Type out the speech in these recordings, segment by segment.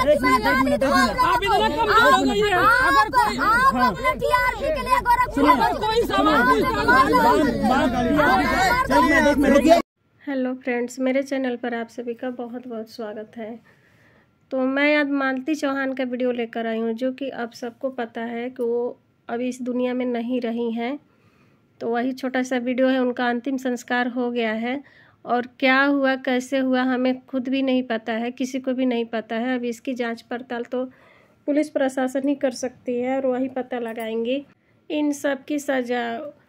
आप इतना कमजोर हो गई है। अगर अपने टीआरपी के लिए कोई सवाल। हेलो फ्रेंड्स, मेरे चैनल पर आप सभी का बहुत बहुत स्वागत है। तो मैं आज मालती चौहान का वीडियो लेकर आई हूँ, जो कि आप सबको पता है कि वो अभी इस दुनिया में नहीं रही हैं। तो वही छोटा सा वीडियो है। उनका अंतिम संस्कार हो गया है और क्या हुआ कैसे हुआ हमें खुद भी नहीं पता है, किसी को भी नहीं पता है। अभी इसकी जांच पड़ताल तो पुलिस प्रशासन ही कर सकती है और वही पता लगाएंगे। इन सब की सजा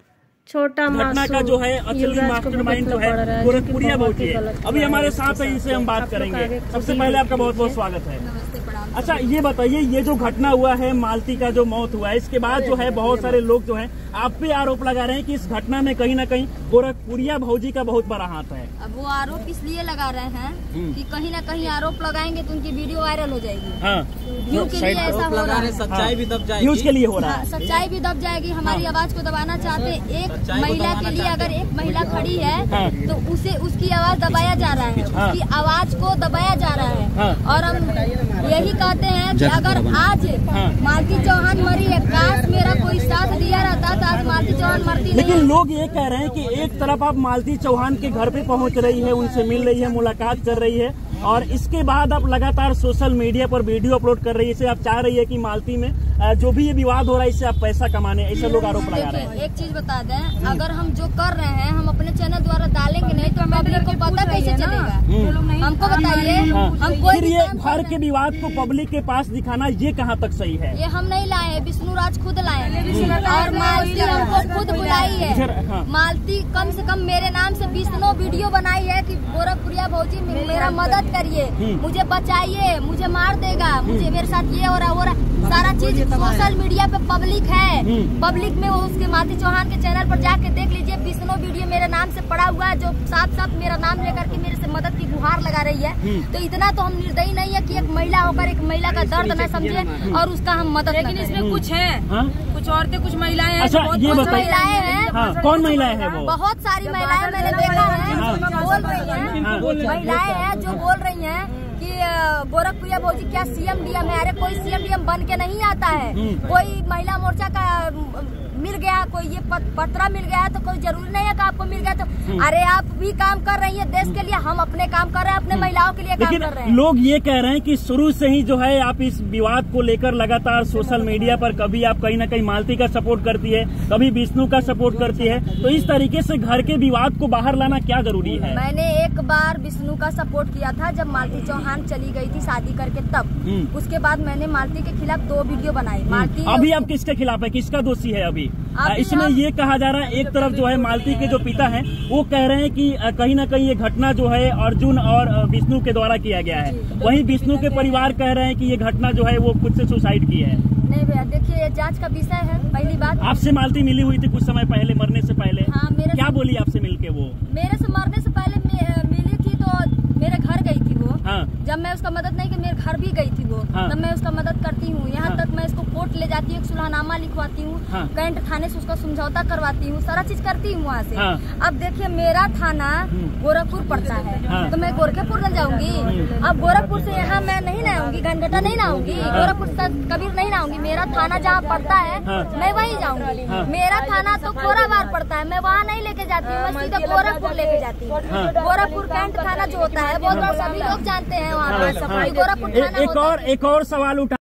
छोटा घटना का जो है असली मास्टरमाइंड जो है गोरखपुरिया भौजी है। अभी हमारे साथ है, इनसे हम बात करेंगे। सबसे पहले आपका बहुत बहुत स्वागत है। अच्छा, ये बताइए, ये जो घटना हुआ है, मालती का जो मौत हुआ है, इसके बाद जो है बहुत सारे लोग जो है आप पे आरोप लगा रहे हैं कि इस घटना में कहीं ना कहीं गोरखपुरिया भौजी का बहुत बड़ा हाथ है। अब वो आरोप इसलिए लगा रहे हैं कि कहीं ना कहीं आरोप लगाएंगे तो उनकी वीडियो वायरल हो जाएगी। हाँ, व्यू के लिए ऐसा हो रहा है, सच्चाई भी दब जाएगी, न्यूज के लिए हो रहा है, सच्चाई भी दब जाएगी। हमारी आवाज को दबाना चाहते एक महिला के लिए, अगर एक महिला खड़ी है तो उसे उसकी आवाज दबाया जा रहा है, उसकी आवाज को दबाया जा रहा है। और हम यही कहते हैं कि अगर आज मालती चौहान मरी है, काश मेरा कोई साथ दिया रहता तो आज मालती चौहान मरती। लेकिन लोग ये कह रहे हैं कि एक तरफ आप मालती चौहान के घर पे पहुंच रही है, उनसे मिल रही है, मुलाकात कर रही है, और इसके बाद आप लगातार सोशल मीडिया पर वीडियो अपलोड कर रही है। इसे आप चाह रही है कि मालती में जो भी ये विवाद हो रहा है इससे आप पैसा कमाने, ऐसे लोग आरोप लगा रहे हैं। एक चीज बता दें, अगर हम जो कर रहे हैं हम अपने चैनल द्वारा डालेंगे नहीं तो पब्लिक को पता कैसे चलेगा? हमको बताइए। हम फिर ये घर के विवाद को पब्लिक के पास दिखाना ये कहाँ तक सही है? ये हम नहीं लाए, विष्णु राज खुद लाए और मालती हमको खुद बुलाई है। मालती कम से कम मेरे नाम से 20 वीडियो बनाई है कि गोरखपुरिया भौजी मेरा मदद करिए, मुझे बचाइए, मुझे मार देगा, मुझे मेरे साथ ये हो रहा सारा चीज सोशल मीडिया पे पब्लिक है। पब्लिक में वो उसके मालती चौहान के चैनल पर जाके देख लीजिए, 20 वीडियो मेरे नाम से पड़ा हुआ है, जो साथ साथ मेरा नाम लेकर के मेरे से मदद की गुहार लगा रही है। तो इतना तो हम निर्दयी नहीं है कि एक महिला होकर एक महिला का दर्द न समझे और उसका हम मदद। लेकिन इसमें कुछ है, कुछ औरतें, कुछ महिलाएं हैं। अच्छा, ये महिलाएं हैं। कौन महिलाएं हैं वो? बहुत सारी महिलाएं मैंने देखा है बोल रही है, महिलाएं हैं जो बोल रही है कि गोरखपुरिया भौजी क्या सीएम डीएम है? अरे कोई सीएम डीएम बन के नहीं आता है। कोई महिला मोर्चा का मिल गया, कोई ये पत्रा मिल गया तो कोई जरूरी नहीं है कि आपको मिल गया तो। अरे आप भी काम कर रही है देश के लिए, हम अपने काम कर रहे हैं, अपने महिलाओं के लिए काम कर रहे हैं। लोग ये कह रहे हैं कि शुरू से ही जो है आप इस विवाद को लेकर लगातार सोशल मीडिया पर कभी आप कहीं ना कहीं मालती का सपोर्ट करती है, कभी विष्णु का सपोर्ट करती है, तो इस तरीके से घर के विवाद को बाहर लाना क्या जरूरी है? मैंने एक बार विष्णु का सपोर्ट किया था जब मालती चौहान चली गई थी शादी करके, तब उसके बाद मैंने मालती के खिलाफ 2 वीडियो बनाई। मालती अभी आप किसके खिलाफ है, किसका दोषी है? अभी इसमें ये कहा जा रहा है, एक तरफ जो है मालती के जो पिता हैं वो कह रहे हैं कि कहीं ना कहीं ये घटना जो है अर्जुन और विष्णु के द्वारा किया गया है, वहीं विष्णु के परिवार कह रहे हैं कि ये घटना जो है वो खुद से सुसाइड की है। नहीं भैया, देखिए जांच का विषय है। पहली बात, आपसे मालती मिली हुई थी कुछ समय पहले, मरने से पहले? हाँ, क्या बोली आपसे मिलके वो? मेरे से मरने से पहले मिली थी तो मेरे घर गई थी वो। जब मैं उसका मदद नहीं की, मेरे घर भी गई थी वो, तब मैं उसका मदद करती हूँ। यहाँ तक मैं इसको कोर्ट ले जाती हूँ, सुलहनामा लिखवाती हूँ, कैंट थाने से उसका समझौता करवाती हूँ, सारा चीज करती हूँ वहाँ से। अब देखिए मेरा थाना गोरखपुर पड़ता है तो मैं गोरखपुर न जाऊंगी? अब गोरखपुर से यहाँ मैं नहीं ना आऊंगी, घनघटा नहीं ना आऊंगी, गोरखपुर से कबीर नहीं ना आऊंगी। मेरा थाना जहाँ पड़ता है मैं वही जाऊंगी। मेरा थाना तो खोराबार पड़ता है, मैं वहाँ नहीं लेके जाती हूँ, मैं सीधा गोरखपुर लेके जाती हूँ। गोरखपुर कैंट थाना जो होता है बहुत बड़ा, सभी लोग जानते हैं वहाँ पे गोरखपुर थाना। एक और सवाल उठा